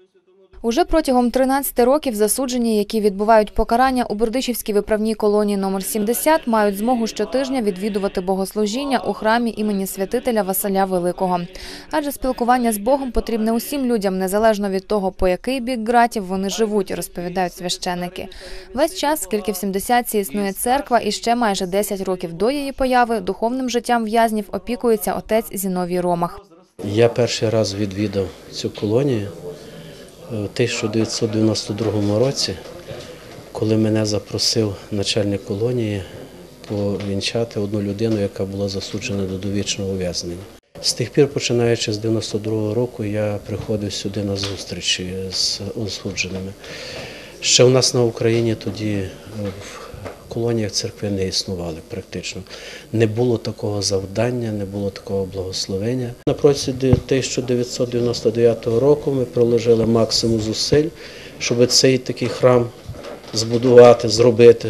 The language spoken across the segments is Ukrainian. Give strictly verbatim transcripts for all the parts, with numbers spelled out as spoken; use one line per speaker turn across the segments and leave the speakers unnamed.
Уже протягом тринадцяти років засуджені, які відбувають покарання у Бердичівській виправній колонії номер сімдесят, мають змогу щотижня відвідувати богослужіння у храмі імені святителя Василя Великого. Адже спілкування з Богом потрібне усім людям, незалежно від того, по який бік ґратів вони живуть, розповідають священники. Весь час, скільки в сімдесятці існує церква, і ще майже десять років до її появи, духовним життям в'язнів опікується отець Зіновій Ромах.
Я перший раз відвідав цю колонію у тисяча дев'ятсот дев'яносто другому році, коли мене запросив начальник колонії повінчати одну людину, яка була засуджена до довічного ув'язнення. З тих пір, починаючи з дев'яносто другого року, я приходив сюди на зустрічі з осудженими. Ще у нас на Україні тоді в колоніях церкви не існували практично. Не було такого завдання, не було такого благословення. На протязі тисяча дев'ятсот дев'яносто дев'ятого року ми приложили максимум зусиль, щоб цей такий храм збудувати, зробити.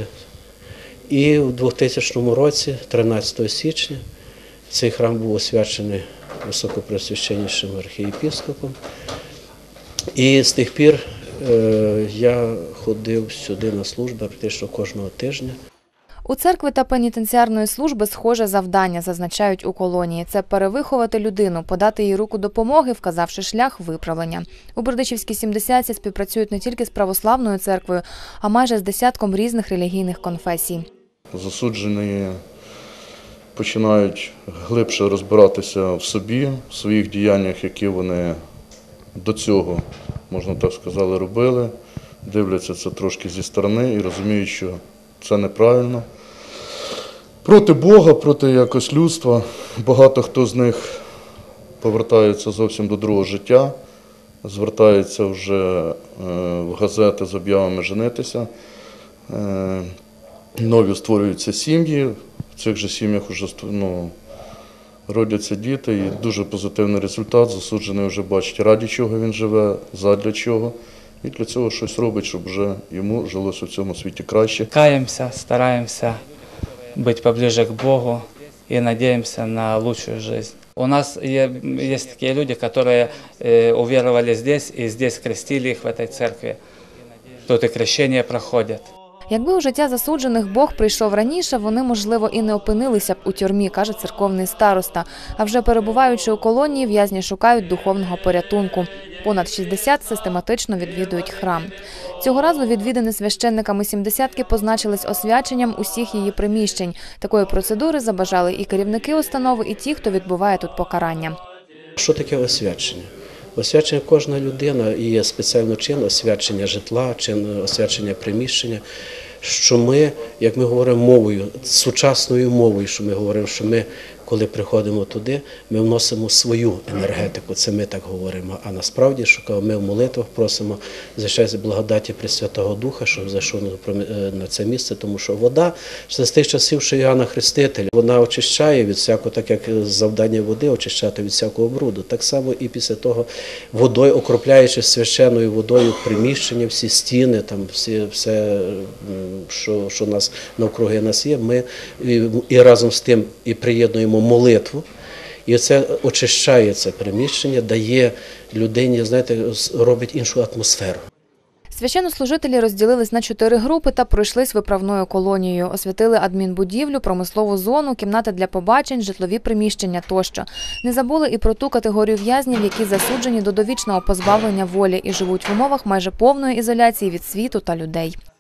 І в двохтисячному році, тринадцятого січня, цей храм був освячений високопреосвященнішим архієпископом. І з тих пір я ходив сюди на службу практично кожного тижня.
У церкви та пенітенціарної служби схоже завдання, зазначають у колонії. Це перевиховати людину, подати їй руку допомоги, вказавши шлях виправлення. У Бердичівській сімдесятці співпрацюють не тільки з православною церквою, а майже з десятком різних релігійних конфесій.
Засуджені починають глибше розбиратися в собі, в своїх діяннях, які вони до цього, можна так сказати, робили, дивляться це трошки зі сторони і розуміють, що це неправильно. Проти Бога, проти якось людства. Багато хто з них повертається зовсім до другого життя, звертається вже в газети з об'явами женитися. Нові створюються сім'ї, в цих же сім'ях вже ну, родяться діти, і дуже позитивний результат. Засуджений вже бачить, раді чого він живе, задля чого. І для цього щось робить, щоб вже йому жилося в цьому світі краще.
Каємося, стараємося бути поближе к Богу і сподіваємося на кращу життя. У нас є, є такі люди, які увірували тут і тут хрестили їх в цій церкві. Тут і хрещення проходять.
Якби у життя засуджених Бог прийшов раніше, вони, можливо, і не опинилися б у тюрмі, каже церковний староста. А вже перебуваючи у колонії, в'язні шукають духовного порятунку. Понад шістдесят систематично відвідують храм. Цього разу відвідини священниками сімдесятки позначились освяченням усіх її приміщень. Такої процедури забажали і керівники установи, і ті, хто відбуває тут покарання.
Що таке освячення? Освячення кожна людина, і є спеціально чин освячення житла, чин освячення приміщення, що ми, як ми говоримо мовою, сучасною мовою, що ми говоримо, що ми, коли приходимо туди, ми вносимо свою енергетику, це ми так говоримо, а насправді, що ми в молитвах просимо за благодаті Пресвятого Духа, щоб зайшов на це місце, тому що вода, це з тих часів, що Іоанна Хрестителя, вона очищає від всякого, так як завдання води очищати від всякого бруду. Так само і після того водою, окропляючи священною водою приміщення, всі стіни, там всі, все, що, що нас навкруги нас є, ми і, і разом з тим і приєднуємо молитву, і це очищає це приміщення, дає людині, знаєте, робить іншу атмосферу.
Священнослужителі розділились на чотири групи та пройшлись виправною колонією. Освятили адмінбудівлю, промислову зону, кімнати для побачень, житлові приміщення тощо. Не забули і про ту категорію в'язнів, які засуджені до довічного позбавлення волі і живуть в умовах майже повної ізоляції від світу та людей.